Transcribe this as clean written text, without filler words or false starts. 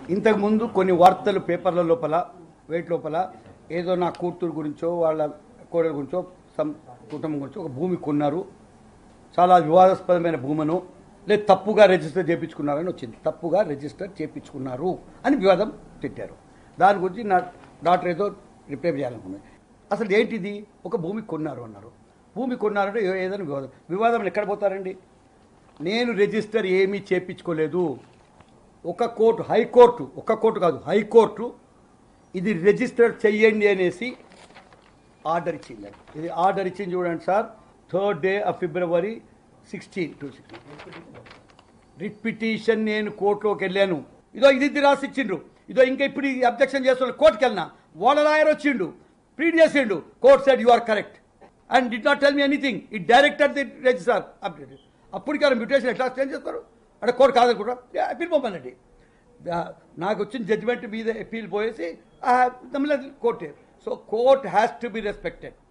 ఇంతకుముందు కొన్ని వార్తలు పేపర్ల లోపల వెయిట్ లోపల ఏదో నా కూతురు గురించో వాళ్ళ కోడల గురించో కుటుంబం గురించో ఒక భూమి కొన్నారు, చాలా వివాదాస్పదమైన భూమను లేదు తప్పుగా రిజిస్టర్ చేయించుకున్నారని వచ్చింది. తప్పుగా రిజిస్టర్ చేయించుకున్నారు అని వివాదం తిట్టారు. దాని గురించి నా డాక్టర్ ఏదో రిప్లై చేయాలనుకున్నాను. అసలు ఏంటిది? ఒక భూమి కొన్నారు అన్నారు. భూమి కొన్నారంటే ఏదైనా వివాదం ఎక్కడ పోతారండి? నేను రిజిస్టర్ ఏమీ చేయించుకోలేదు. ఒక కోర్టు, హైకోర్టు, ఒక కోర్టు కాదు హైకోర్టు ఇది రిజిస్టర్ చెయ్యండి అనేసి ఆర్డర్ ఇచ్చింది. ఇది ఆర్డర్ ఇచ్చింది చూడండి sir, 3rd day of February 16 writ petition. నేను కోర్టులోకి వెళ్ళాను, ఇదో ఇది రాసి ఇచ్చిండ్రు, ఇదో ఇంకా ఇప్పుడు అబ్జెక్షన్ చేస్తున్నారు. కోర్టుకి వెళ్ళినా వాళ్ళ లాయర్ వచ్చిండు, ప్రీడ్ చేసిండు. Court said you are correct and did not tell me anything. It director the register update. అప్పటికి మ్యూటేషన్ ఎట్లా చేంజ్ చేస్తారు అంటే కోర్టు కాదనుకుంటా అప్పీల్ పోమనండి. నాకు వచ్చిన జడ్జిమెంట్ మీద అప్పీల్ పోయేసి court. So court has to be respected.